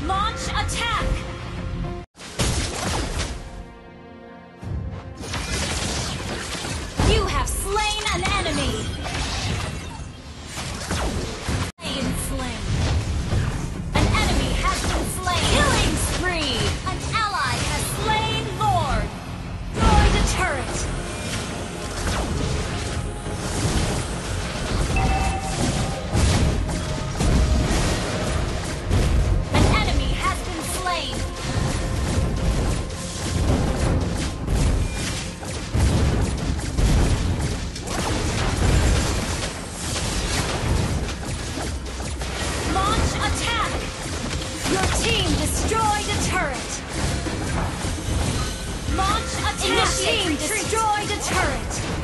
Launch attack! You have slain an enemy! Slain. An enemy has been slain! Killing spree! An ally has slain Lord! Destroyed a turret! An enemy has been slain! Launch attack! Your team destroyed a turret! Launch attack! Your team destroyed a turret!